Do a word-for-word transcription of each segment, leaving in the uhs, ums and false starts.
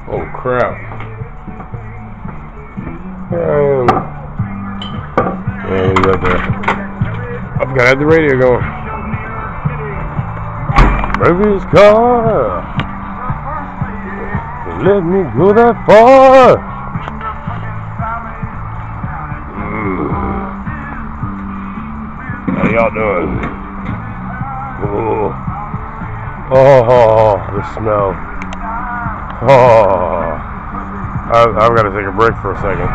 Oh crap. Um, yeah, he's right there. I've got to have the radio going. Baby's car, let me go that far. Mm. How y'all doing? Oh, oh, the smell. Oh, I've, I've got to take a break for a second.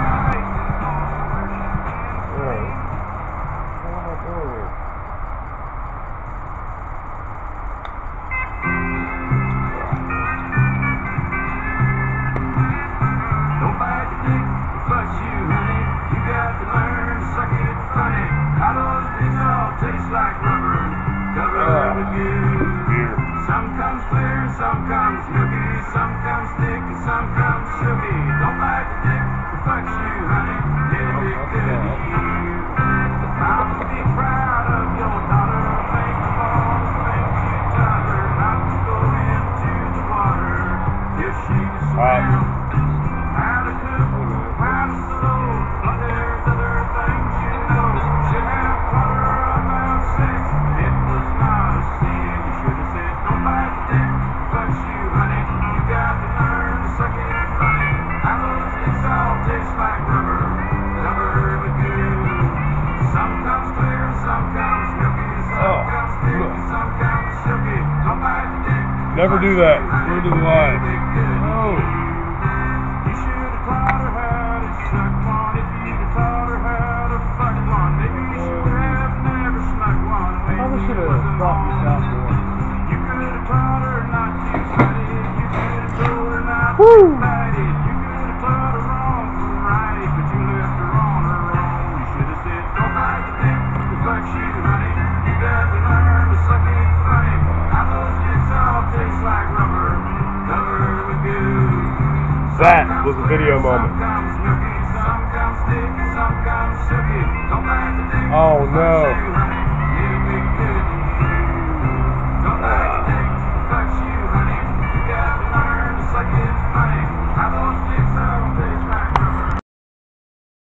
Some comes clear, some comes milky, some comes thick, and some comes silky. Don't bite the dick that fucks you, honey. It'll be good to you. Mama, be proud of your daughter. Make the balls, make you tell her not to go into the water. If she's swim, how to cook, how to sew. But there's other things you know. Should have taught her about sex. It was not a sin. You should have said, don't bite the dick that fucks you, honey. You got to learn to suck it funny. How those dicks all taste like rubber. Rubber but good. Some comes clear, some comes milky, some Oh, comes thick, and some comes silky. Don't bite the dick. Never do that. Go to the line. Oh. You should have taught her how to suck one. If you'd have taught her how to fuck one, maybe you should have never snuck one. Probably should have brought this out more. You could have taught her not to fight it. You could have told her not Woo. to fight it. You could have taught her wrong from right, but you left her on her own. You should have said, don't bite the dick that fucks you, honey. You got to learn to suck it funny. How those dicks all taste like rubber. Rubber with goo. That was a video moment. Some comes milky, some comes thick, and some comes silky. Don't bite the dick Oh that no. fucks you,